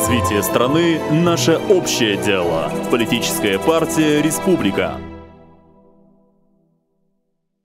Развитие страны – наше общее дело. Политическая партия «Республика».